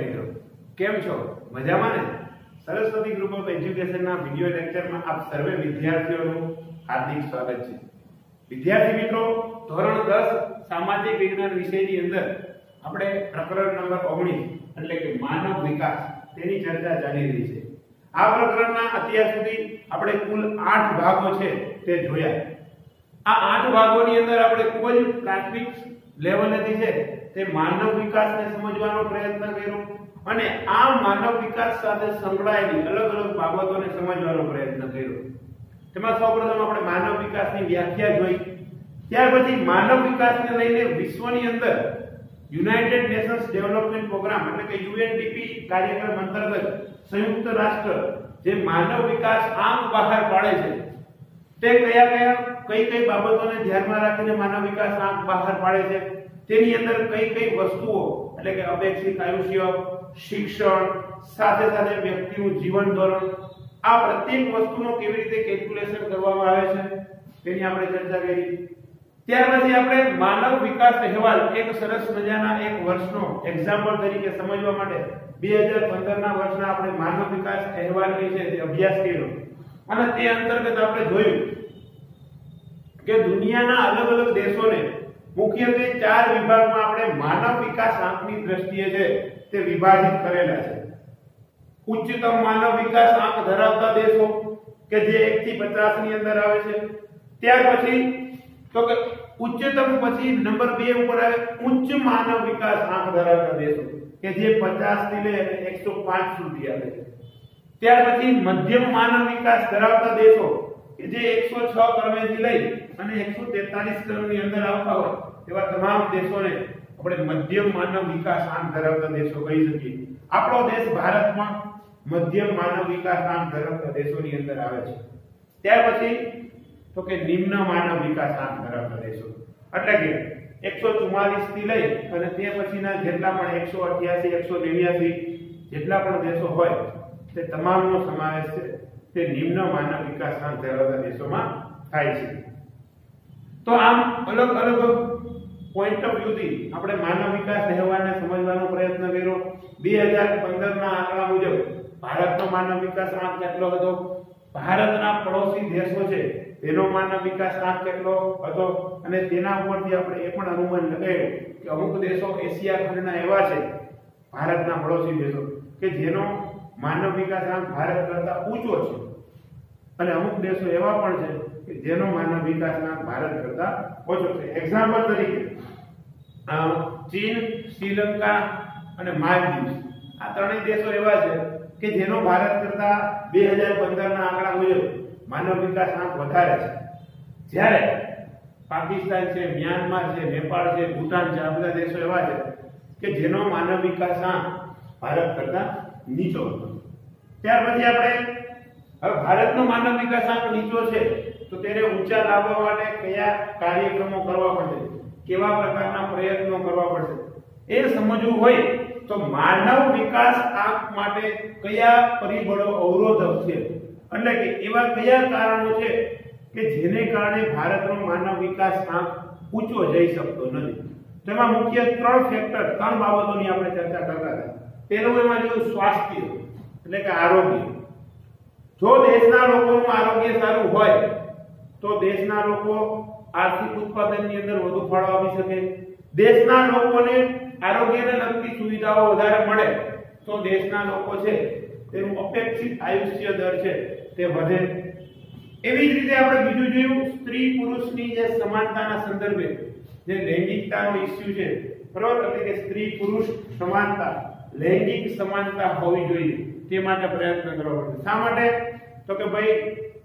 મિત્રો, કેમ છો? મજામાં ને? સરસ્વતી ગ્રુપ ઓફ એજ્યુકેશનના વિડિયો લેક્ચરમાં આપ સર્વે વિદ્યાર્થીઓનું હાર્દિક સ્વાગત છે. વિદ્યાર્થી મિત્રો, ધોરણ 10 સામાજિક વિજ્ઞાન વિષયની અંદર આપણે પ્રકરણ નંબર 19 એટલે કે માનવ વિકાસ તેની ચર્ચા ચાલી રહી છે. આ પ્રકરણના અત્યાર સુધી આપણે કુલ 8 ભાગો છે તે જોયા. આ 8 ભાગોની અંદર આપણે ખૂબ જ પ્રાથમિક લેવલેથી છે તે માનવ વિકાસને સમજવાનો પ્રયત્ન કર્યો અને આ માનવ વિકાસ સાથે સંકળાયેલી અલગ અલગ બાબતોને સમજવાનો પ્રયત્ન કર્યો. તેમાં સૌપ્રથમ આપણે માનવ વિકાસની વ્યાખ્યા જોઈ. ત્યાર પછી માનવ વિકાસને લઈને વિશ્વની અંદર યુનાઇટેડ નેશન્સ ડેવલપમેન્ટ પ્રોગ્રામ એટલે કે યુએનડીપી કાર્યક્રમ અંતર્ગત સંયુક્ત રાષ્ટ્ર જે માનવ વિકાસ આંક બહાર પાડે છે તે કઈ બાબતોને ધ્યાનમાં રાખીને માનવ વિકાસ આંક બહાર પાડે છે, તેની અંદર કઈ વસ્તુઓ એટલે કે અપેક્ષિત આયુષ્ય, શિક્ષણ, સાથે સાથે વ્યક્તિનું જીવન ધોરણ, આ પ્રત્યેક વસ્તુનો કેવી રીતે કેલ્ક્યુલેશન કરવામાં આવે છે તેની આપણે ચર્ચા કરી. ત્યાર પછી આપણે માનવ વિકાસ અહેવાલ એક સરસ મજાના એક વર્ષનો એક્ઝામ્પલ તરીકે સમજવા માટે 2015 ના વર્ષના આપણે માનવ વિકાસ અહેવાલ જે છે તે અભ્યાસ કર્યો અને તે અંતર્ગત આપણે જોયું કે દુનિયાના અલગ અલગ દેશોને મુખ્યત્વે 4 વિભાગમાં આપણે માનવ વિકાસ આંકની દ્રષ્ટિએ છે તે વિભાજિત કરેલા છે. ઉચ્ચતમ માનવ વિકાસ આંક ધરાવતા દેશો કે જે 1 થી 50 ની અંદર આવે છે. ત્યાર પછી તો કે ઉચ્ચતમ પછી નંબર 2 ઉપર આવે ઉચ્ચ માનવ વિકાસ આંક ધરાવતા દેશો કે જે 50 થી લઈને 105 સુધી આવે છે. ત્યાર પછી મધ્યમ માનવ વિકાસ ધરાવતા દેશો કે જે 106 ક્રમેથી લઈ અને 143 ક્રમની અંદર આવતા હોય તેવા તમામ દેશોને આપણે મધ્યમ માનવ વિકાસ આંક ધરાવતા દેશો કહી શકીએ. આપણો દેશ ભારતમાં મધ્યમ માનવ વિકાસ આંક ધરાવતા દેશોની અંદર આવે છે. ત્યાર પછી તો કે નિમ્ન માનવ વિકાસ આંક ધરાવતા દેશો એટલે કે 144 થી લઈ અને તે પછીના જેટલા પણ 188 189 જેટલા પણ દેશો હોય તે તમામનો સમાવેશ છે તે નિમ્ન માનવ વિકાસ આંક ધરાવતા દેશોમાં થાય છે. તો આમ અલગ અલગ પોઈન્ટ ઓફ વ્યૂ થી આપણે માનવ વિકાસ અહેવાલને સમજવાનો પ્રયત્ન કર્યો. 2015 ના આંકડા મુજબ ભારતનો માનવ વિકાસ આંક કેટલો હતો, ભારતના પડોશી દેશો છે તેનો માનવ વિકાસ આંક કેટલો હતો અને તેના ઉપરથી આપણે એ પણ અનુમાન લગાવ્યું કે અમુક દેશો એશિયા ખંડના એવા છે ભારતના પડોશી દેશો કે જેનો માનવ વિકાસ આંક ભારત કરતા ઊંચો છે અને અમુક દેશો એવા પણ છે કે જેનો માનવ વિકાસ આંક ભારત કરતા ઓછો છે. એક્ઝામ્પલ તરીકે ચીન, શ્રીલંકા અને માલદીવ આ ત્રણેય દેશો એવા છે કે જેનો ભારત કરતા 2015 ના આંકડા મુજબ માનવ વિકાસ આંક વધારે છે. જ્યારે પાકિસ્તાન છે, મ્યાનમાર છે, નેપાળ છે, ભૂટાન છે, આ બધા દેશો એવા છે કે જેનો માનવ વિકાસ આંક ભારત કરતા નીચો હતો. ત્યાર પછી આપણે હવે ભારતનો માનવ વિકાસ આંક નીચો છે તો તેને ઊંચા લાવવા માટે કયા કાર્યક્રમો કરવા પડશે, કેવા પ્રકારના પ્રયત્નો કરવા પડશે એ સમજવું હોય તો માનવ વિકાસ આંક માટે કયા પરિબળો અવરોધક છે એટલે કે એવા કયા કારણો છે કે જેને કારણે ભારતનો માનવ વિકાસ આંક ઊંચો જઈ શકતો નથી. તેમાં મુખ્ય 3 ફેક્ટર 3 બાબતોની આપણે ચર્ચા કરતા હતા. પહેલું એમાં જોયું સ્વાસ્થ્ય એટલે કે આરોગ્ય. જો દેશના લોકોનું આરોગ્ય સારું હોય તો દેશના લોકો આર્થિક ઉત્પાદનની અંદર વધુ ફાળો આપી શકે. દેશના લોકોને આરોગ્યને લગતી સુવિધાઓ વધારે મળે તો દેશના લોકો છે તેનું અપેક્ષિત આયુષ્ય દર છે તે વધે. એવી જ રીતે આપણે બીજું જોયું સ્ત્રી પુરુષની જે સમાનતાના સંદર્ભે જે લૈંગિકતાનો ઇશ્યુ છે બરોબર, એટલે કે સ્ત્રી પુરુષ સમાનતા, લૈંગિક સમાનતા હોવી જોઈએ તે માટે પ્રયત્ન કરવો પડશે. શા માટે? તો કે ભાઈ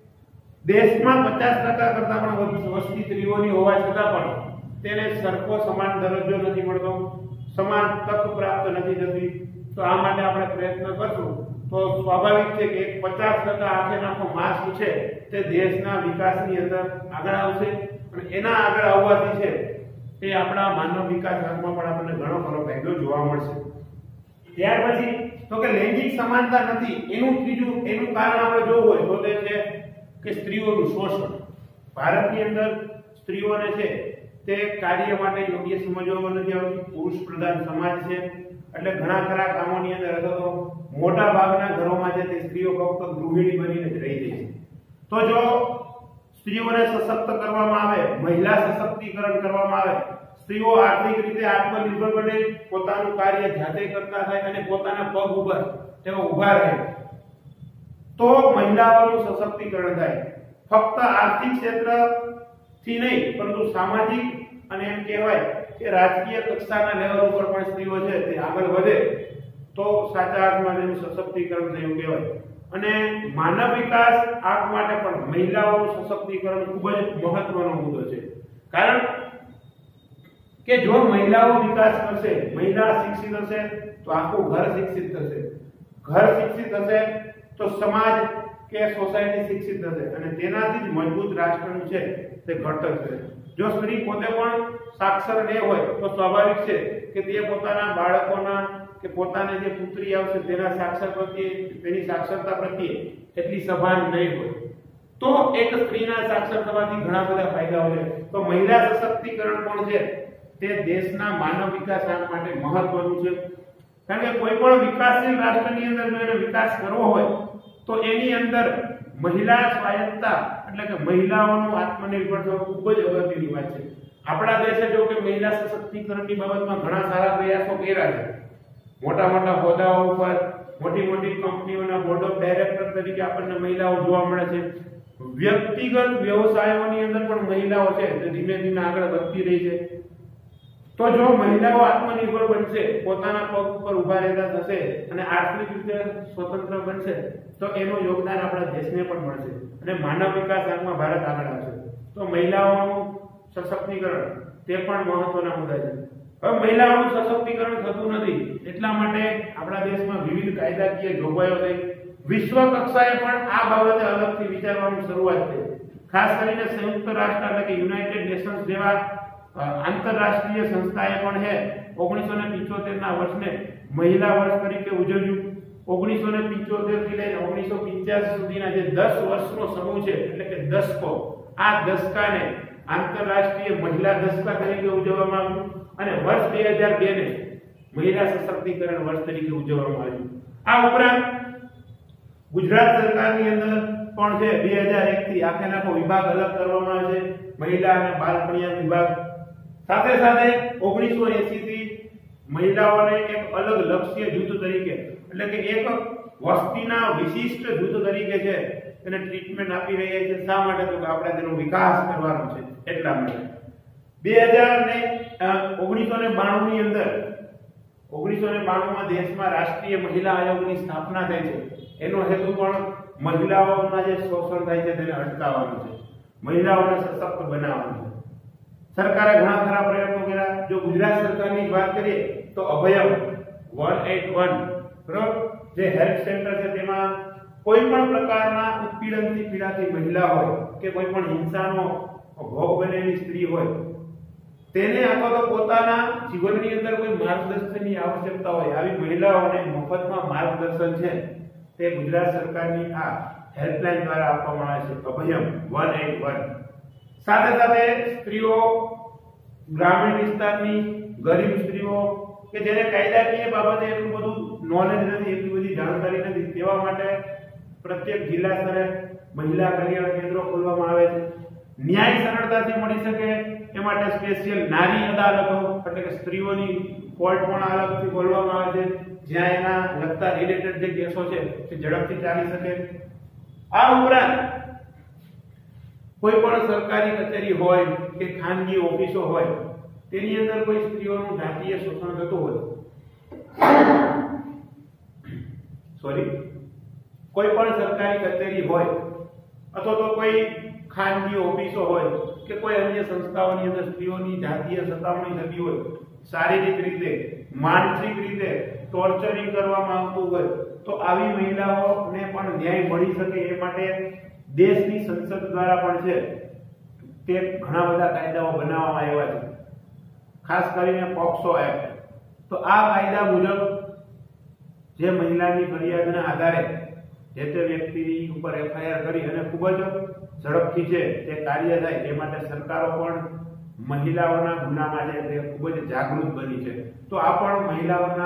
દેશમાં 50% કરતા પણ વધુ વસ્તી સ્ત્રીઓની હોવા છતાં પણ તેને સરખો સમાન દરજ્જો નથી મળતો, સમાન તક પ્રાપ્ત નથી થતી. તો આ માટે આપણે પ્રયત્ન કરશું તો સ્વાભાવિક છે કે 50% આખે નાખો માસ છે તે દેશના વિકાસની અંદર આગળ આવશે અને એના આગળ આવવાથી છે તે આપણા માનવ વિકાસ આંકમાં પણ આપણને ઘણો ખરો ફાયદો જોવા મળશે. ત્યાર પછી તો કે લૈંગિક સમાનતા નથી એનું કારણ આપણે જોવું હોય તો તે છે કે સ્ત્રીઓનું શોષણ. ભારતની અંદર સ્ત્રીઓને છે તે કાર્ય માટે યોગ્ય સમજવામાં નથી આવતી. પુરુષ પ્રધાન સમાજ છે એટલે ઘણા ખરા કામોની અંદર અથવા તો મોટા ભાગના ઘરોમાં જે તે સ્ત્રીઓ ફક્ત ગૃહિણી બનીને જ રહી જાય છે. તો જો સ્ત્રીઓને સશક્ત કરવામાં આવે, મહિલા સશક્તિકરણ કરવામાં આવે, સ્ત્રીઓ આર્થિક રીતે આત્મનિર્ભર બને, પોતાનું કાર્ય જાતે કરતા થાય અને પોતાના પગ ઉપર તેઓ ઊભા રહે, તો મહિલાઓનું સશક્તિકરણ થાય. ફક્ત આર્થિક ક્ષેત્રથી નહીં પરંતુ સામાજિક અને એમ કહેવાય કે રાજકીય કક્ષાના લેવલ ઉપર પણ સ્ત્રીઓ છે તે આગળ વધે તો સાચા અર્થમાં તેનું સશક્તિકરણ થયું કહેવાય. અને માનવ વિકાસ આંક માટે પણ મહિલાઓનું સશક્તિકરણ ખૂબ જ મહત્વનો મુદ્દો છે. કારણ કે જો મહિલાઓ વિકાસ કરશે, મહિલા શિક્ષિત હશે તો આખું ઘર શિક્ષિત થશે, ઘર શિક્ષિત હશે તો સમાજ કે સોસાયટી શિક્ષિત થશે અને તેનાથી જ મજબૂત રાષ્ટ્રનું છે તે ઘડતર થશે. જો સ્ત્રી પોતે પણ સાક્ષર ન હોય તો સ્વાભાવિક છે કે તે પોતાના બાળકોના કે પોતાને જે પુત્રી આવશે તેના સાક્ષર પ્રત્યે, તેની સાક્ષરતા પ્રત્યે એટલી સભાન નહીં હોય. તો એક સ્ત્રીના સાક્ષર થવાથી ઘણા બધા ફાયદાઓ છે. તો મહિલા સશક્તિકરણ પણ છે તે દેશના માનવ વિકાસ માટે મહત્વનું છે. કારણ કે કોઈ પણ વિકાસશીલ રાષ્ટ્રની અંદર જો એને વિકાસ કરવો હોય તો એની અંદર મહિલા સ્વાયત્તતા એટલે કે મહિલાઓનું આત્મનિર્ભર થવું ખૂબ જ અગત્યની વાત છે. આપણા દેશે જો કે મહિલા સશક્તિકરણની બાબતમાં ઘણા સારા પ્રયાસો કર્યા છે. મોટા મોટા હોદ્દાઓ ઉપર, મોટી મોટી કંપનીઓના બોર્ડ ઓફ ડાયરેક્ટર તરીકે આપણને મહિલાઓ જોવા મળે છે. વ્યક્તિગત વ્યવસાયોની અંદર પણ મહિલાઓ છે તે ધીમે ધીમે આગળ વધતી રહી છે. તો જો મહિલાઓ આત્મનિર્ભર બનશે, પોતાના પગ ઉપર ઊભા રહેતા થશે અને આર્થિક રીતે સ્વતંત્ર બનશે તો એનું યોગદાન આપણા દેશને પણ મળશે અને માનવ વિકાસ આંકમાં ભારત આગળ આવશે. તો મહિલાઓનું સશક્તિકરણ તે પણ મહત્વના મુદ્દા છે. હવે મહિલાઓનું સશક્તિકરણ થતું નથી એટલા માટે આપણા દેશમાં વિવિધ કાયદાકીય જોગવાઈઓ થઈ. વિશ્વ કક્ષાએ પણ આ બાબતે અલગથી વિચારવાની શરૂઆત થઈ. ખાસ કરીને સંયુક્ત રાષ્ટ્ર એટલે કે યુનાઇટેડ નેશન્સ જેવા આંતરરાષ્ટ્રીય સંસ્થાએ પણ 1975 ના વર્ષને મહિલા વર્ષ તરીકે ઉજવ્યું. 1975 થી લઈને 1985 સુધીના જે 10 વર્ષનો સમૂહ છે એટલે કે દશકો, આ દશકાને આંતરરાષ્ટ્રીય મહિલા દશકા તરીકે ઉજવવામાં આવ્યું અને વર્ષ 2002 ને મહિલા સશક્તિકરણ વર્ષ તરીકે ઉજવવામાં આવ્યું. આ ઉપરાંત ગુજરાત સરકારની અંદર પણ છે 2001 થી આખો વિભાગ અલગ કરવામાં આવે છે, મહિલા અને બાળ કલ્યાણ વિભાગ. સાથે સાથે 1980 થી મહિલાઓને એક અલગ લક્ષ્ય જૂથ તરીકે એટલે કે એક વસ્તીના વિશિષ્ટ જૂથ તરીકે છે તેને ટ્રીટમેન્ટ આપી રહ્યા છે. શા માટે? તો કે આપણે તેનો વિકાસ કરવાનો છે એટલા માટે. 1992 ની અંદર 1992 માં દેશમાં રાષ્ટ્રીય મહિલા આયોગની સ્થાપના થઈ છે. એનો હેતુ પણ મહિલાઓના જે શોષણ થાય છે તેને અટકાવવાનો છે, મહિલાઓને સશક્ત બનાવવાનો છે. સરકારે ઘણા ખરા પ્રયત્નો કર્યા. જો ગુજરાત સરકારની વાત કરીએ તો અભયમ 181 બરાબર જે હેલ્થ સેન્ટર છે તેમાં કોઈ પણ પ્રકારના ઉત્પીડનથી પીડાતી મહિલા હોય કે કોઈ પણ હિંસાનો ભોગ બનેલી સ્ત્રી હોય તેને અથવા તો પોતાના જીવનની અંદર કોઈ માર્ગદર્શનની આવશ્યકતા હોય, આવી મહિલાઓને મફતમાં માર્ગદર્શન છે તે ગુજરાત સરકારની આ હેલ્પલાઇન દ્વારા આપવામાં આવે છે, અભયમ 181. સાથે સાથે સ્ત્રીઓ, ગ્રામીણ વિસ્તારની ગરીબ સ્ત્રીઓ કે જેને કાયદાકીય બાબતે એટલું બધું નોલેજ નથી, એટલી બધી જાણકારી નથી, તેવા માટે પ્રત્યેક જિલ્લા સ્તરે મહિલા કલ્યાણ કેન્દ્રો ખોલવામાં આવે છે. ન્યાય સરળતાથી મળી શકે એ માટે સ્પેશિયલ નારી અદાલતો એટલે કે સ્ત્રીઓની કોર્ટ પણ અલગથી ખોલવામાં આવે છે જ્યાં એના લગતા રિલેટેડ જે કેસો છે તે ઝડપથી ચાલી શકે. આ ઉપરાંત કોઈ પણ સરકારી કચેરી હોય કે ખાનગી ઓફિસો હોય તેની અંદર કોઈ સ્ત્રીઓનું જાતીય શોષણ થતું હોય, કોઈ પણ સરકારી કચેરી હોય અથવા તો કોઈ ખાનગી ઓફિસો હોય કે કોઈ અન્ય સંસ્થાઓની અંદર સ્ત્રીઓની જાતીય સતામણી થતી હોય, શારીરિક રીતે, માનસિક રીતે ટોર્ચરિંગ કરવામાં આવતું હોય તો આવી મહિલાઓને પણ ન્યાય મળી શકે એ માટે દેશની સંસદ દ્વારા પણ છે તે ઘણા બધા કાયદાઓ બનાવવામાં આવ્યા છે, ખાસ કરીને પોક્સો એક્ટ. તો આ કાયદા મુજબ જે મહિલાની ફરિયાદના આધારે જે તે વ્યક્તિની ઉપર એફઆઈઆર કરી અને ખૂબ જ ઝડપથી છે તે કાર્ય થાય એ માટે સરકારો પણ મહિલાઓના ગુનામાં છે તે ખૂબ જ જાગૃત બની છે. તો આ પણ મહિલાઓના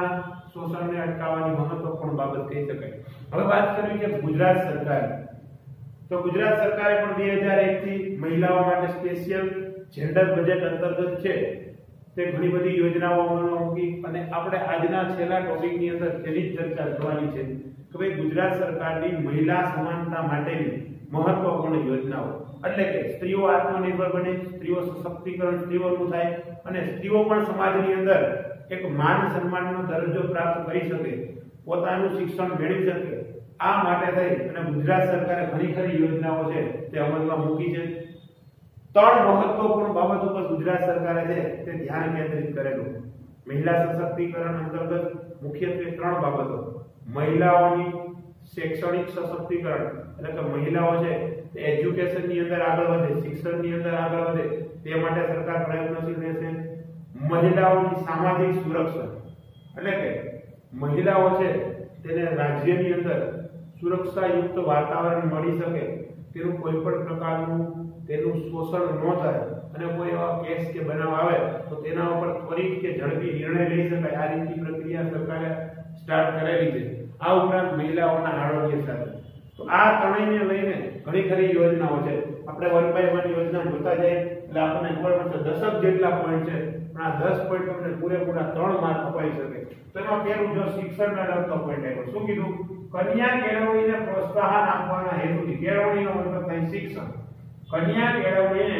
શોષણને અટકાવવાની મહત્વપૂર્ણ બાબત કહી શકાય. હવે વાત કરવી છે ગુજરાત સરકાર. તો ગુજરાત સરકારે પણ 2001 થી મહિલાઓ માટે સ્પેશિયલ જેન્ડર બજેટ અંતર્ગત છે તે ઘણી બધી યોજનાઓ અમલમાં મૂકી અને આપણે આજના છેલ્લા ટોપિકની અંદર તેની જ ચર્ચા કરવાની છે કે ભાઈ ગુજરાત સરકારની મહિલા સમાનતા માટેની મહત્વપૂર્ણ યોજનાઓ, એટલે કે સ્ત્રીઓ આત્મનિર્ભર બને, સ્ત્રીઓ સશક્તિકરણ સ્ત્રીઓનું થાય અને સ્ત્રીઓ પણ સમાજની અંદર એક માન સન્માનનો દરજ્જો પ્રાપ્ત કરી શકે, પોતાનું શિક્ષણ મેળવી શકે. આ માટે થઈ અને ગુજરાત સરકારે ઘણી ખરી યોજનાઓ છે તે અમલમાં મૂકી છે. 3 મહત્વપૂર્ણ બાબતો પર ગુજરાત સરકારે છે તે ધ્યાન કેન્દ્રિત કરેલું. મહિલા સશક્તિકરણ અંતર્ગત મુખ્યત્વે 3 બાબતો: મહિલાઓની શૈક્ષણિક સશક્તિકરણ, એટલે કે મહિલાઓ છે તે એજ્યુકેશનની અંદર આગળ વધે, શિક્ષણની અંદર આગળ વધે તે માટે સરકાર પ્રયત્નશીલ રહેશે. મહિલાઓની સામાજિક સુરક્ષા, એટલે કે મહિલાઓ છે તેને રાજ્યની અંદર સુરક્ષાયુક્ત વાતાવરણ મળી શકે, તેનું કોઈ પણ પ્રકારનું તેનું શોષણ ન થાય અને કોઈ એવા કેસ કે બનાવ આવે તો તેના ઉપર ત્વરિત કે ઝડપી નિર્ણય લઈ શકાય. આ રીતની પ્રક્રિયા સરકારે સ્ટાર્ટ કરેલી છે. આ ઉપરાંત મહિલાઓના આરોગ્ય સાથે. તો આ ત્રણેયને લઈને ઘણી ખરી યોજનાઓ છે. આપણે 1 by 1 યોજના જોતા જઈએ એટલે આપણને ખબર પડશે 10 જેટલા પોઈન્ટ છે, પણ આ 10 પોઈન્ટ તમને પૂરેપૂરા 3 માર્ક અપાઈ શકે. તો એમાં પહેલું જો શિક્ષણને લગતો પોઈન્ટ આવ્યો. શું કીધું? કન્યા કેળવણીને પ્રોત્સાહન આપવાના હેતુથી, કેળવણીનો મતલબ થાય શિક્ષણ, કન્યા કેળવણીને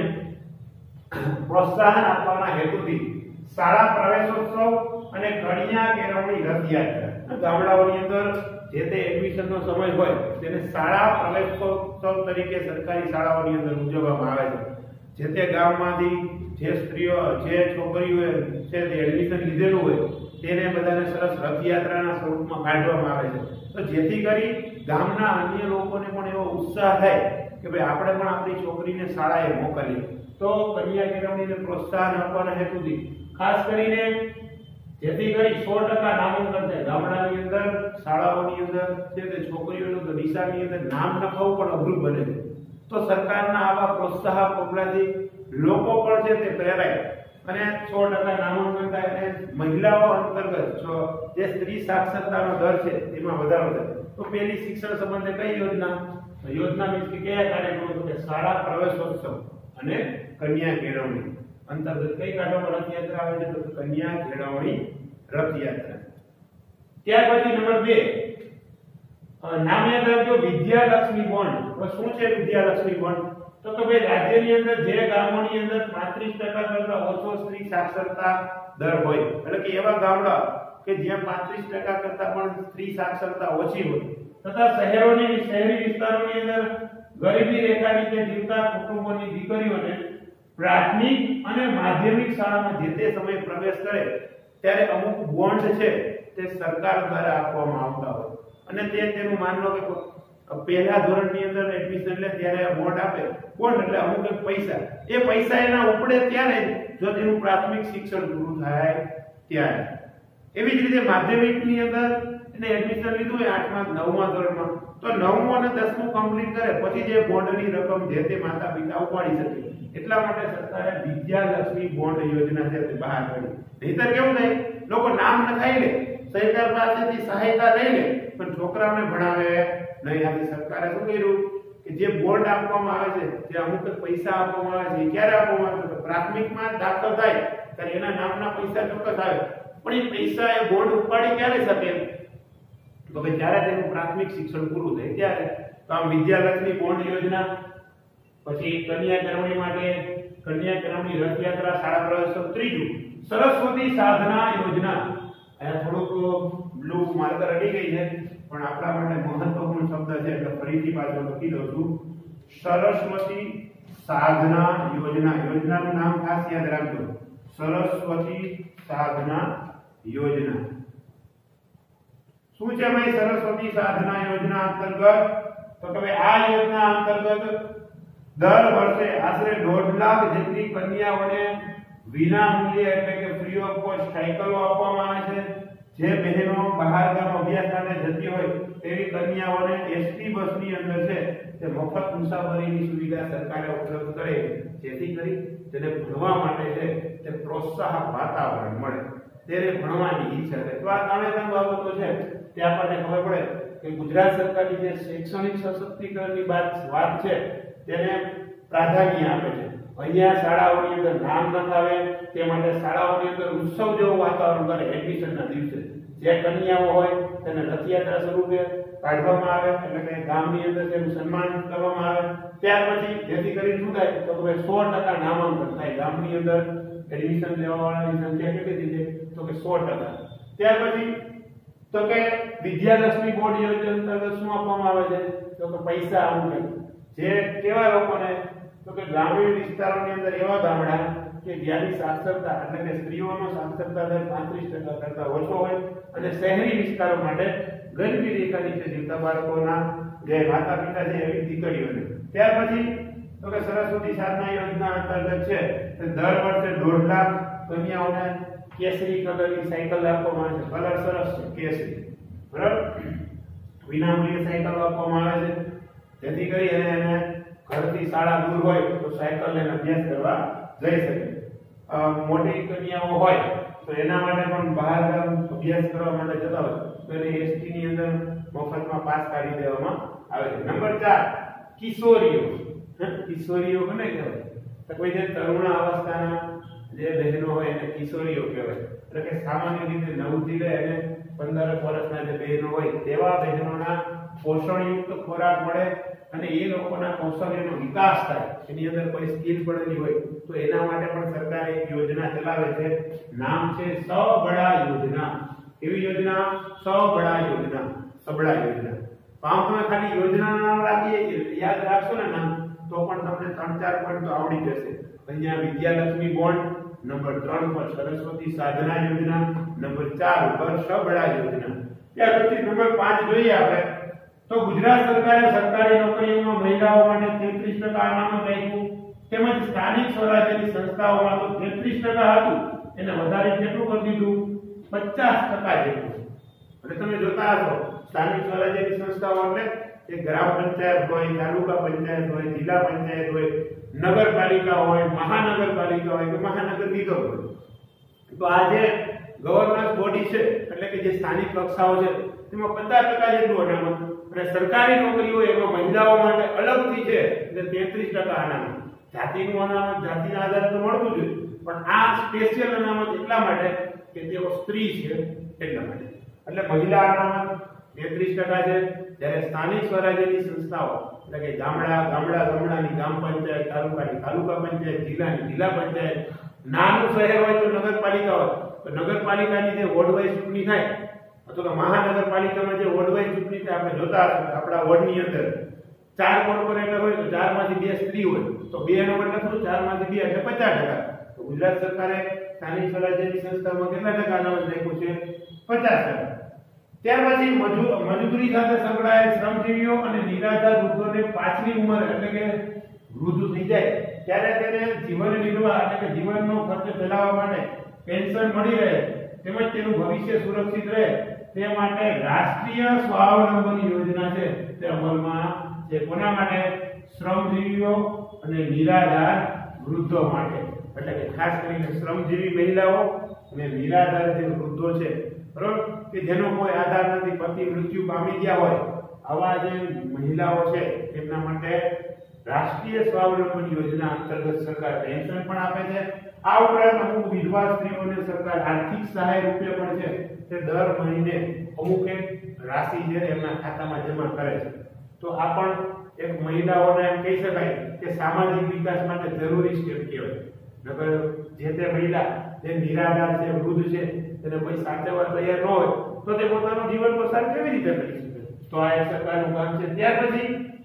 પ્રોત્સાહન આપવાના હેતુથી શાળા પ્રવેશોત્સવ અને કન્યા કેળવણી રથયાત્રા ગામડાઓની અંદર જે તે એડમિશનનો સમય હોય તેને શાળા પ્રવેશોત્સવ તરીકે સરકારી શાળાઓની અંદર ઉજવવામાં આવે છે. જે તે ગામમાંથી જે સ્ત્રીઓ જે છોકરીઓ છે તે એડમિશન લીધેલું હોય તેને બધાને સરસ રથયાત્રાના સ્વરૂપમાં કાઢવામાં આવે છે. તો જેથી કરી ગામના અન્ય લોકોને પણ એવો ઉત્સાહ થાય કે ભાઈ આપણે પણ આપણી છોકરીને શાળાએ મોકલીએ. તો કન્યા કેળવણીને પ્રોત્સાહન આપવાના હેતુથી ખાસ કરીને જેથી કરી 100% નામાંકન થાય ગામડાની અંદર, શાળાઓની અંદર છે તે છોકરીઓનું તો નિશાનની અંદર નામ લખાવવું પણ અઘરું બને છે. તો સરકારના આવા પ્રોત્સાહક પગલાથી લોકો પણ છે તે પ્રેરાય અને 100% નામાંકન થાય અને મહિલાઓ અંતર્ગત જે સ્ત્રી સાક્ષરતાનો દર છે તેમાં વધારો થાય. તો પહેલી શિક્ષણ સંબંધે કઈ યોજના મીન્સ કે કયા કાર્યક્રમો? કે શાળા પ્રવેશોત્સવ અને કન્યા કેળવણી અંતર્ગત કઈ કાઢવામાં રથયાત્રા આવે છે? તો કન્યા કેળવણી રથયાત્રા. ત્યાર પછી નંબર 2 નામ યાદ રાખજો, વિદ્યાલક્ષ્મી બોન્ડ. તો શું છે વિદ્યાલક્ષ્મી બોન્ડ? તો ભાઈ રાજ્યની અંદર જે ગામોની અંદર 35% કરતા ઓછો સ્ત્રી સાક્ષરતા દર હોય, એટલે કે એવા ગામડા કે જ્યાં 35% કરતા પણ સ્ત્રી સાક્ષરતા ઓછી હોય તથા શહેરી વિસ્તારોની અંદર ગરીબી રેખા નીચે જીવતા કુટુંબોની દીકરીઓને પ્રાથમિક અને માધ્યમિક શાળામાં જે તે સમયે પ્રવેશ કરે ત્યારે અમુક બોન્ડ છે તે સરકાર દ્વારા આપવામાં આવતા હોય અને તેનું માન લો કે પહેલા ધોરણની અંદર એડમિશન લે ત્યારે બોન્ડ આપે. બોન્ડ એટલે અમુક પૈસા, એ પૈસા એના ઉપડે ત્યારે જો તેનું પ્રાથમિક શિક્ષણ પૂરું થાય ત્યારે. એવી જ રીતે માધ્યમિકની અંદર એને એડમિશન લીધું હોય 8મા 9મા ધોરણમાં, તો 9મું અને 10મું કમ્પ્લીટ કરે પછી જે બોન્ડની રકમ જે તે માતા પિતા ઉપાડી શકે. એટલા માટે સરકારે વિદ્યાલક્ષ્મી બોન્ડ યોજના છે તે બહાર પાડી. નહીતર કેવું થાય, લોકો નામ લખાઈ લે, સરકાર પાસેથી સહાયતા લઈ લે પણ છોકરાઓને ભણાવે નહીં. આથી સરકારે શું કર્યું કે જે બોન્ડ આપવામાં આવે છે, જે અમુક પૈસા આપવામાં આવે છે, ક્યારે આપવામાં આવે છે? પ્રાથમિકમાં દાખલ થાય ત્યારે એના નામના પૈસા ચોક્કસ આવે, પણ એ પૈસા એ બોન્ડ ઉપાડી ક્યારે શકે? તો કે જ્યારે તેનું પ્રાથમિક શિક્ષણ પૂરું થાય ત્યારે. તો આમ વિદ્યાલક્ષ્મી બોન્ડ યોજના, પછી કન્યા કેળવણી માટે કન્યા કેળવણી રથયાત્રા, શાળા પ્રવેશોત્સવ. ત્રીજું સરસ્વતી સાધના યોજના. અહીંયા થોડુંક બ્લુ માર્કર અડી ગઈ છે પણ આપણા માટે મહત્વપૂર્ણ શબ્દ છે એટલે ફરીથી પાછો લખી દઉં છું. સરસ્વતી સાધના યોજના. યોજનાનું નામ ખાસ યાદ રાખજો, સરસ્વતી સાધના યોજના. શું છે ભાઈ સરસ્વતી સાધના યોજના અંતર્ગત? તો કે આ યોજના અંતર્ગત દર વર્ષે આશરે 1.5 લાખ જેટલી કન્યાઓને વિના મૂલ્યે એટલે કે ફ્રી ઓફ કોસ્ટ સાયકલો આપવામાં આવે છે. જે બહેનો બહાર ગામ અભ્યાસ માટે જતી હોય તેવી કન્યાઓને એસટી બસની અંદર છે તે મફત મુસાફરીની સુવિધા સરકારે ઉપલબ્ધ કરે જેથી કરી તેને ભણવા માટે છે તે પ્રોત્સાહક વાતાવરણ મળે. તેને ભણવાની ઈચ્છા છે. તો આ ત્રણે બાબતો છે તે આપણને ખબર પડે કે ગુજરાત સરકારની જે શૈક્ષણિક સશક્તિકરણની વાત છે તેને પ્રાધાન્ય આપે છે. અહીંયા શાળાઓની અંદર નામ નખાવે તે માટે શાળાઓની અંદર ઉત્સવ જેવું વાતાવરણ કરે. એડમિશનના દિવસે જે કન્યાઓ હોય તેને રથયાત્રા સ્વરૂપે કાઢવામાં આવે, એટલે કે ગામની અંદર તેનું સન્માન કરવામાં આવે. ત્યાર પછી જેથી કરીને શું થાય તો કે 100% નામાંકન થાય. ગામની અંદર એડમિશન લેવાવાળાની સંખ્યા કેટલી છે તો કે 100%. ત્યાર પછી તો કે વિદ્યાલક્ષ્મી બોર્ડ યોજના અંતર્ગત શું આપવામાં આવે છે તો કે પૈસા આપે. જે કેવા લોકોને તો કે ગ્રામીણ વિસ્તારોની અંદર એવા ગામડા કે જ્યાંની સાક્ષરતા એટલે કે સ્ત્રીઓનો સાક્ષરતા દર 35% કરતા ઓછો હોય અને શહેરી વિસ્તારો માટે ગરીબી રેખા નીચે જીવતા બાળકોના જે માતા પિતા છે એવી દીકરીઓને. ત્યાર પછી તો કે સરસ્વતી સાધના યોજના અંતર્ગત છે તે દર વર્ષે 1.5 લાખ કન્યાઓને કેસરી કલરની સાયકલ આપવામાં આવે છે. કલર સરસ છે કેસરી, બરાબર. વિનામૂલ્યે સાયકલ આપવામાં આવે છે જેથી કરી એને ઘરથી શાળા દૂર હોય તો સાયકલ લઈને અભ્યાસ કરવા જઈ શકે. મોટી કન્યાઓ હોય તો એના માટે પણ બહાર ગામ અભ્યાસ કરવા માટે જતા હોય તો એને એસટી ની અંદર મફતમાં પાસ કાઢી દેવામાં આવે છે. નંબર 4 કિશોરીઓ. કિશોરીઓ કોને કહેવાય તો કોઈ જે તરુણ અવસ્થાના જે બહેનો હોય એને કિશોરીઓ કહેવાય. એટલે કે સામાન્ય રીતે 9 થી લઈને 15 વર્ષના જે બહેનો હોય તેવા બહેનોના પોષણયુક્ત ખોરાક મળે અને એ લોકોના કૌશલ્યનો વિકાસ થાય. એની અંદર કોઈ સ્કિલ પડેલી હોય તો એના માટે પણ સરકાર એક યોજના ચલાવે છે. નામ છે સબળા યોજના. એવી યોજના સબળા યોજના. સબળા યોજના. આમ તમે ખાલી યોજનાનું નામ રાખીએ યાદ રાખશો ને નામ તો પણ તમને 3-4 પોઈન્ટ તો આવડી જશે. અહીંયા વિદ્યાલક્ષ્મી બોન્ડ, નંબર 3 પર સરસ્વતી સાધના યોજના, નંબર 4 પર સબળા યોજના. ત્યાર પછી નંબર 5 જોઈએ આપણે તો ગુજરાત સરકારે સરકારી નોકરીઓમાં મહિલાઓ માટે 33% અનામત આપ્યું. તેમજ સ્થાનિક સ્વરાજ્યની સંસ્થાઓમાં તો 33% હતું એને વધારી કેટલું કરી દીધું 50% જેટલું. એટલે તમે જોતા હશો સ્થાનિક સ્વરાજ્યની સંસ્થાઓ એટલે કે ગ્રામ પંચાયત હોય, તાલુકા પંચાયત હોય, જિલ્લા પંચાયત હોય, નગરપાલિકા હોય, મહાનગરપાલિકા હોય કે મહાનગર નિગમ હોય. તો આ જે ગવર્નન્સ બોડી છે એટલે કે જે સ્થાનિક કક્ષાઓ છે તેમાં 50% જેટલું અનામત અને સરકારી નોકરીઓ એમાં મહિલાઓ માટે અલગથી છે એટલે 33% અનામત. જાતિનું અનામત જાતિના આધારે તો મળતું જ પણ આ સ્પેશિયલ અનામત એટલા માટે કે તેઓ સ્ત્રી છે એટલા માટે. એટલે મહિલા અનામત 33% છે, જ્યારે સ્થાનિક સ્વરાજ્યની સંસ્થાઓ એટલે કે ગામડાની ગામ પંચાયત, તાલુકાની તાલુકા પંચાયત, જિલ્લાની જિલ્લા પંચાયત, નાનું શહેર હોય તો નગરપાલિકા હોય તો નગરપાલિકાની જે વોર્ડ વાઇઝ ચૂંટણી થાય અથવા મહાનગરપાલિકામાં જે વોર્ડ વાઇઝ ચૂંટણી થાય આપણે જોતા આપણા વોર્ડની અંદર 4 કોર્પોરેટર હોય તો 4 માંથી 2 સ્ત્રી હોય તો 2 નો મતલબ શું 4 માંથી 2 એટલે 50%. તો ગુજરાત સરકારે સ્થાનિક સ્વરાજ્યની સંસ્થામાં કેટલા ટકા અનામત રાખ્યું છે 50%. ત્યાર પછી મજૂરી સાથે સંકળાયેલ શ્રમજીવીઓ અને નિરાધાર વૃદ્ધોને પાછલી ઉંમર એટલે કે વૃદ્ધ થઈ જાય ત્યારે તેને જીવન નિર્વાહ એટલે કે જીવનનો ખર્ચ ચલાવવા માટે પેન્શન મળી રહે તેમજ તેનું ભવિષ્ય સુરક્ષિત રહે તે માટે રાષ્ટ્રીય સ્વાવલંબન યોજના છે તે અમલમાં છે. કોના માટે? શ્રમજીવીઓ અને નિરાધાર વૃદ્ધો માટે. એટલે કે ખાસ કરીને શ્રમજીવી મહિલાઓ અને નિરાધાર જે વૃદ્ધો છે બરોબર કે જેનો કોઈ આધાર નથી, પતિ મૃત્યુ પામી ગયા હોય આવા જે મહિલાઓ છે તેમના માટે રાષ્ટ્રીય સ્વાવલંબન યોજના અંતર્ગત સરકાર પેન્શન પણ આપે છે. આ ઉપરાંત અમુક વિધવા સ્ત્રીઓને સરકાર આર્થિક સહાય રૂપે પણ છે તે દર મહિને અમુક એક રાશિ છે એમના ખાતામાં જમા કરે છે. તો આ પણ એક મહિલાઓને એમ કહી શકાય કે સામાજિક વિકાસ માટે જરૂરી સ્ટેપ કહેવાય. નકર જે તે મહિલા જે નિરાધાર છે, વૃદ્ધ છે તેને કોઈ સાચવવા તૈયાર ન હોય તો તે પોતાનું જીવન પસાર કેવી રીતે કરી શકે? તો આ એક સરકારનું કામ છે. ત્યાર પછી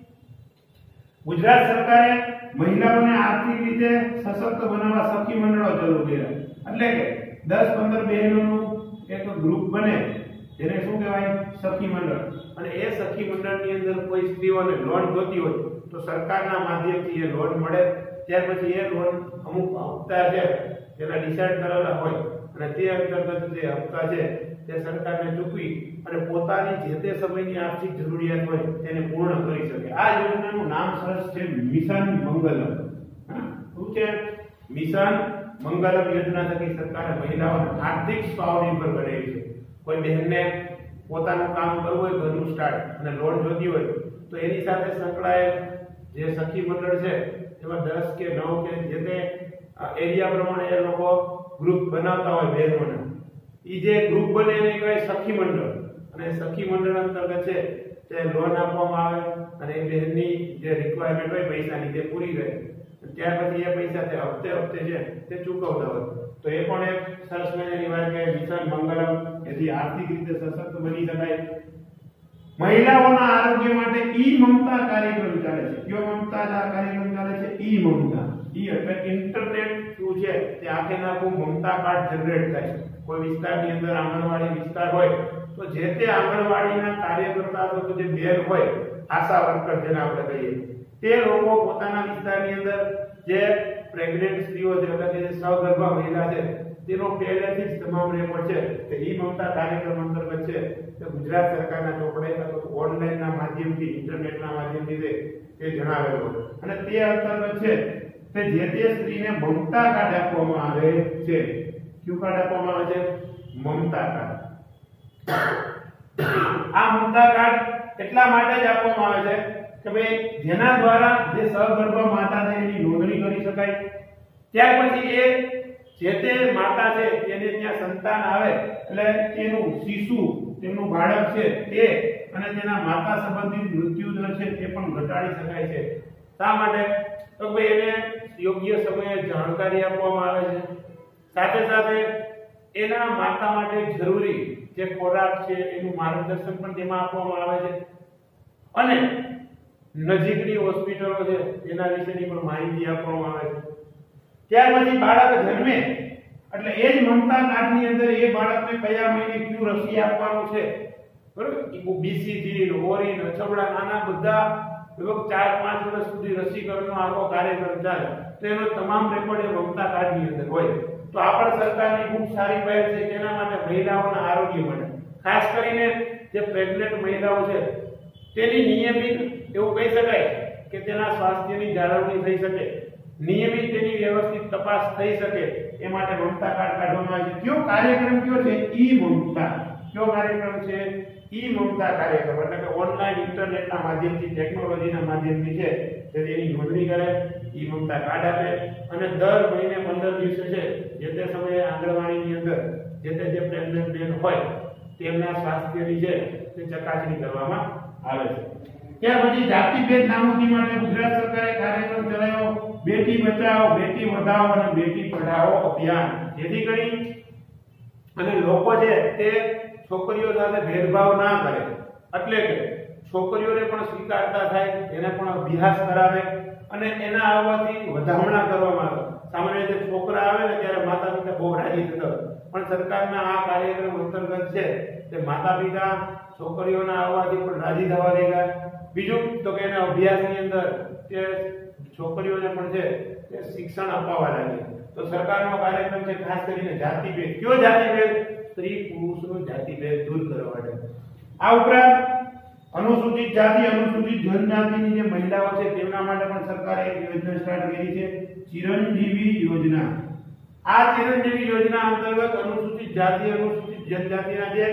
ગુજરાત સરકારે મહિલાઓને આર્થિક રીતે સશક્ત બનાવવા સખી મંડળો શરૂ કર્યા. એટલે કે 10-15 બહેનોનું એક ગ્રુપ બને જેને શું કહેવાય સખી મંડળ. અને એ સખી મંડળની અંદર કોઈ સ્ત્રીઓને લોન જોતી હોય તો સરકારના માધ્યમથી એ લોન મળે. ત્યાર પછી એ લોન અમુક હપ્તા છે જેના ડિસાઇડ કરેલા હોય અને તે અંતર્ગત જે હપ્તા છે તે સરકારને ચૂકવી અને પોતાની જે તે સમયની આર્થિક જરૂરિયાત હોય તેને પૂર્ણ કરી શકે. આ યોજનાનું નામ સરસ છે મિશન મંગલમ. શું છે? મિશન મંગલમ યોજના થકી સરકારે મહિલાઓને આર્થિક સ્વાવલંબી બનાવી છે. કોઈ બહેનને પોતાનું કામ કરવું હોય, ઘરનું સ્ટાર્ટ અને લોન જોતી હોય તો એની સાથે સંકળાયેલ જે સખી મંડળ છે એમાં 10 કે 9 કે જે તે એરિયા પ્રમાણે એ લોકો ગ્રુપ બનાવતા હોય બહેનોના. ઈ જે ગ્રુપ બને એને કહેવાય સખી મંડળ. અને સખી મંડળ અંતર્ગત છે તે લોન આપવામાં આવે અને એ બહેનની જે રિક્વાયરમેન્ટ હોય પૈસાની તે પૂરી કરે. ત્યાર પછી એ પૈસા તે હપ્તે છે તે ચૂકવતા હોય. તો એ પણ એક સરસ મજાની વાત કે મિશન મંગલમ, એથી આર્થિક રીતે સશક્ત બની શકાય. મહિલાઓના આરોગ્ય માટે ઈ મમતા કાર્યક્રમ ચાલે છે. કયો મમતા કાર્યક્રમ ચાલે છે? ઈ મમતા. ઈ એટલે ઇન્ટરનેટ શું છે તે આખેના આખું મમતા કાર્ડ જનરેટ થાય. કોઈ વિસ્તારની અંદર આંગણવાડી વિસ્તાર હોય તો જે તે આંગણવાડીના કાર્યકર્તા અથવા તો જે બેન હોય, આશા વર્કર જેને આપણે કહીએ, તે લોકો પોતાના વિસ્તારની અંદર જે પ્રેગ્નન્ટ સ્ત્રીઓ છે એટલે કે જે સગર્ભા મહિલા છે તેનો પહેલેથી જ તમામ રેકોર્ડ છે કે ઈ મમતા કાર્યક્રમ અંતર્ગત છે તે ગુજરાત સરકારના ચોપડે અથવા ઓનલાઈનના માધ્યમથી, ઇન્ટરનેટના માધ્યમથી તે જણાવેલો અને તે અંતર્ગત છે તે જે તે સ્ત્રીને મમતા કાર્ડ આપવામાં આવે છે. કયું કાર્ડ આપવામાં આવે છે? મમતા કાર્ડ. આ મમતા કાર્ડ એટલા માટે જ આપવામાં આવે છે કે ભાઈ જેના દ્વારા જે સગર્ભા માતા છે એની નોંધણી કરી શકાય. ત્યાર પછી એ જે તે માતા છે તેને ત્યાં સંતાન આવે એટલે તેનું શિશુ, તેમનું બાળક છે તે અને તેના માતા સંબંધિત મૃત્યુ દર છે તે પણ ઘટાડી શકાય છે. શા માટે? તો ભાઈ એને યોગ્ય સમયે જાણકારી આપવામાં આવે છે. સાથે સાથે એના માતા માટે જરૂરી જે ખોરાક છે એનું માર્ગદર્શન પણ તેમાં આપવામાં આવે છે અને નજીકની હોસ્પિટલો છે એના વિશેની પણ માહિતી આપવામાં આવે છે. ત્યાર પછી બાળક જન્મે એટલે એ જ મમતા કાર્ડની અંદર એ બાળકને કયા મહિને કયું રસી આપવાનું છે, બરોબર, BCG, ઓરી, છબડા, નાના બધા લગભગ 4-5 વર્ષ સુધી રસીકરણનો આખો કાર્યક્રમ ચાલે તો એનો તમામ રેકોર્ડ એ મમતા કાર્ડની અંદર હોય. તો આપણા સરકારની ખૂબ સારી પહેલ છે તેના માટે મહિલાઓના આરોગ્ય માટે, ખાસ કરીને જે પ્રેગ્નન્ટ મહિલાઓ છે તેની નિયમિત એવું કહી શકાય કે તેના સ્વાસ્થ્યની જાળવણી થઈ શકે, નિયમિત તેની વ્યવસ્થિત તપાસ થઈ શકે એ માટે મમતા કાર્ડ કાઢવામાં આવે છે. કયો કાર્યક્રમ કયો છે? ઈ મમતા. કયો કાર્યક્રમ છે? ઈ મમતા કાર્યક્રમ. એટલે કે ઓનલાઈન ઇન્ટરનેટના માધ્યમથી, ટેકનોલોજીના માધ્યમથી છે તે તેની નોંધણી કરે, ઈ મમતા કાર્ડ આપે અને દર મહિને 15 દિવસે છે જે તે સમયે આંગણવાડીની અંદર જે તે જે પ્રેગ્નન્ટ બેન હોય તેમના સ્વાસ્થ્યની છે તે ચકાસણી કરવામાં આવે છે. ત્યાર પછી જાતિભેદ નાબૂદી માટે ગુજરાત સરકારે કાર્યક્રમ ચલાવ્યો, બેટી બચાવો, બેટી વધાવો અને બેટી પઢાઓ અભિયાન. જેથી કરી અને લોકો છે તે છોકરીઓ સાથે ભેદભાવ ના કરે, એટલે કે છોકરીઓને પણ સ્વીકારતા થાય, એને પણ અભ્યાસ કરાવે અને એના આવવાથી વધામણા કરવામાં આવે. સામાન્ય રીતે છોકરા આવે ને ત્યારે માતા પિતા બહુ રાજી થતા હોય, પણ સરકારના આ કાર્યક્રમ અંતર્ગત છે તે માતા પિતા છોકરીઓના આવવાથી પણ રાજી થવા દેગા. બીજું તો કે એને અભ્યાસની અંદર કે છોકરીઓને પણ છે તે શિક્ષણ અપાવવા લાગે. તો સરકારનો કાર્યક્રમ છે ખાસ કરીને જાતિભેદ. કયો જાતિભેદ? સ્ત્રી પુરુષનો જાતિભેદ દૂર કરવા માટે. આ ઉપરાંત અનુસૂચિત જાતિ, અનુસૂચિત જનજાતિની જે મહિલાઓ છે તેમના માટે પણ સરકારે એક યોજના સ્ટાર્ટ કરી છે, ચિરંજીવી યોજના. આ ચિરંજીવી યોજના અંતર્ગત અનુસૂચિત જાતિ, અનુસૂચિત જનજાતિના જે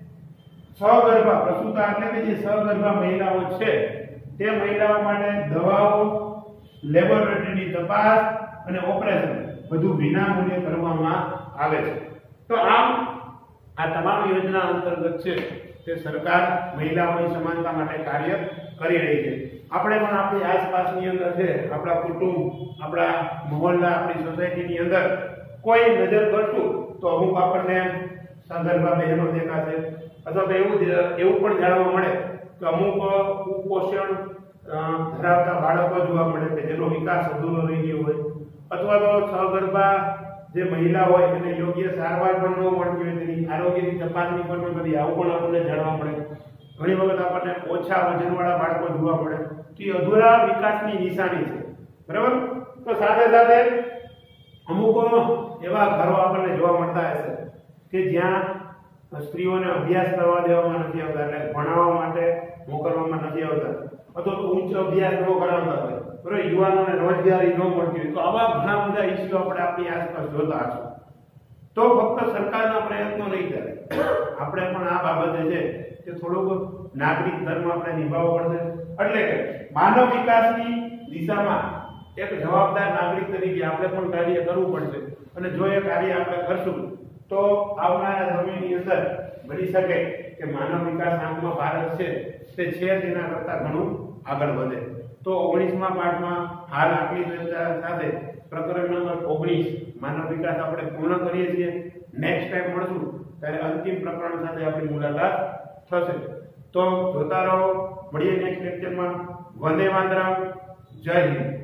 સગર્ભા પ્રસૂતા એટલે કે જે સગર્ભા મહિલાઓ છે તે મહિલાઓ માટે દવાઓ, લેબોરેટરીની તપાસ અને ઓપરેશન બધું વિનામૂલ્યે કરવામાં આવે છે. તો આમ આ તમામ યોજના અંતર્ગત છે તે સરકાર મહિલાઓની સમાનતા માટે કાર્ય કરી રહી છે. આપણે પણ આપણી આસપાસની અંદર છે, આપણા કુટુંબ, આપણા મહોલ્લા, આપણી સોસાયટીની અંદર કોઈ નજર કરશું તો અમુક આપણને સગર્ભા બહેનો દેખાશે, અથવા તો એવું પણ જાણવા મળે કે અમુક કુપોષણ ધરાવતા બાળકો જોવા મળે કે જેનો વિકાસ અધૂરો રહી ગયો હોય, અથવા તો સગર્ભા જે મહિલા હોય એને યોગ્ય સારવાર પણ ન મળતી હોય, તેની આરોગ્યની તપાસણી પણ ન કરી, આવું પણ આપણને જાણવા મળે. ઘણી વખત આપણને ઓછા વજનવાળા બાળકો જોવા મળે, તો એ અધૂરા વિકાસની નિશાની છે, બરાબર. તો સાથે સાથે અમુક એવા ઘરો આપણને જોવા મળતા હશે કે જ્યાં સ્ત્રીઓને અભ્યાસ કરવા દેવામાં નથી આવતા, એટલે ભણાવવા માટે મોકલવામાં નથી આવતા, અથવા તો ઉચ્ચ અભ્યાસ ન કરાવતા હોય બરોબર, યુવાનોને રોજગારી ન મળતી હોય, તો આવા ઘણા બધા ઇસ્યુ આપણે આપણી આસપાસ જોતા હશું. તો ફક્ત સરકારના પ્રયત્નો નહીં ચાલે, આપણે પણ આ બાબતે છે કે થોડુંક નાગરિક ધર્મ આપણે નિભાવવો પડશે. એટલે કે માનવ વિકાસની દિશામાં એક જવાબદાર નાગરિક તરીકે આપણે પણ કાર્ય કરવું પડશે. અને જો એ કાર્ય આપણે કરશું તો આવનારા સમયની અંદર બની શકે કે માનવ વિકાસ આંકમાં ભારત છે તે તેના કરતાં ઘણું આગળ વધે. તો 19મા પાઠમાં હાલ આટલી ચર્ચા સાથે પ્રકરણ નંબર 19 માનવ વિકાસ આપણે પૂર્ણ કરીએ છીએ. નેક્સ્ટ ટાઈમ મળશું ત્યારે અંતિમ પ્રકરણ સાથે આપણી મુલાકાત થશે. તો જોતા રહો, મળીએ નેક્સ્ટ લેક્ચરમાં. વંદે માતરમ, જય હિન્દ.